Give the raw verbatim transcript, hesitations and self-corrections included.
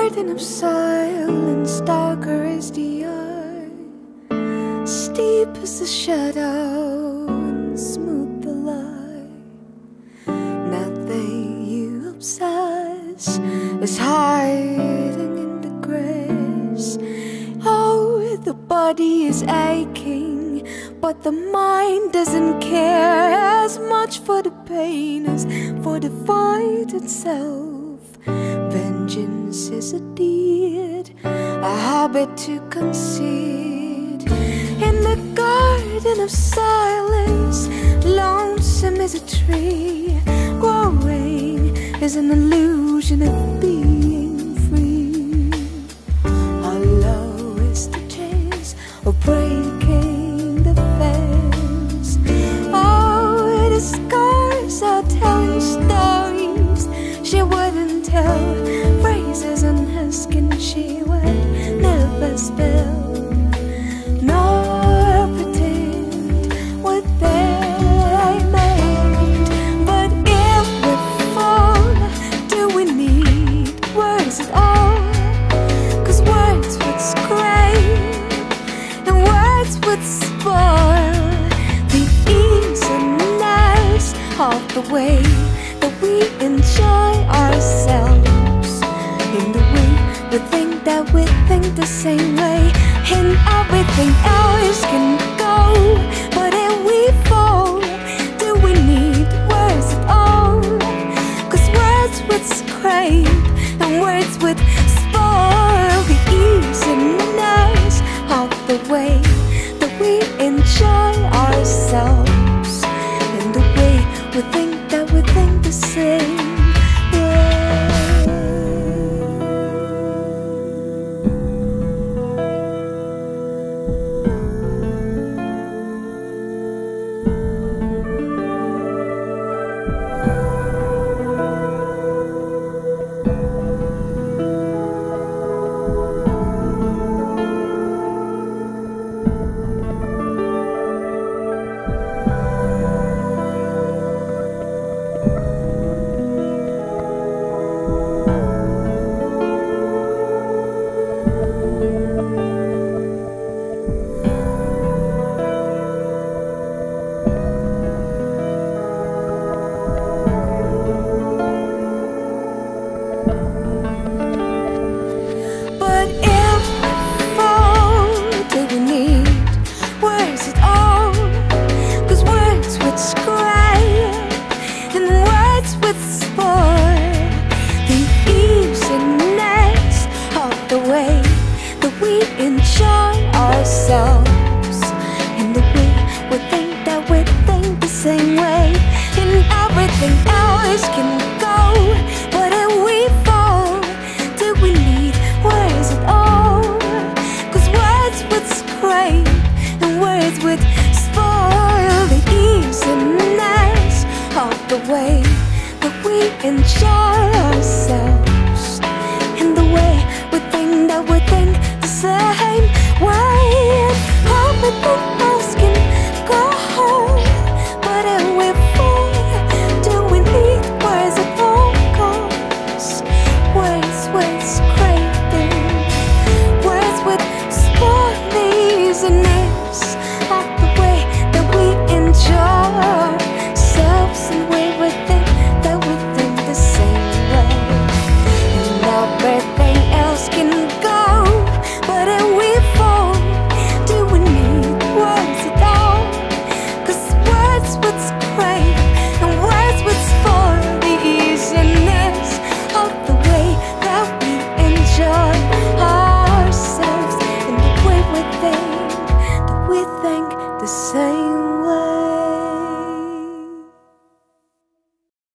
garden of silence, darker is the eye, steep is the shadow, and smooth the lie. Nothing you obsess is hiding in the grace. Oh, the body is aching, but the mind doesn't care as much for the pain as for the fight itself. Vengeance is a deed, a habit to concede. In the garden of silence, lonesome is a tree. Growing is an illusion of being free. Hollow is the chance of breaking the fence. Oh, the scars are telling stories she wouldn't tell, phrases on her skin she would never spell, nor pretend what they made. But if we fall, do we need words at all? 'Cause words would scrape and words would spoil the easiness of the way that we enjoy ourselves. In the way we think that we think the same way, and everything else can go. But if we fall, do we need words at all? 'Cause words would scrape and words would spoil the easiness of the way that we enjoy ourselves. In the way we think that we think the same way. Enjoy ourselves in the way we think that we think the same way, and everything else can go. But if we fall, do we need words at all? 'Cause words would scrape and words would spoil the easiness of the way that we enjoy ourselves.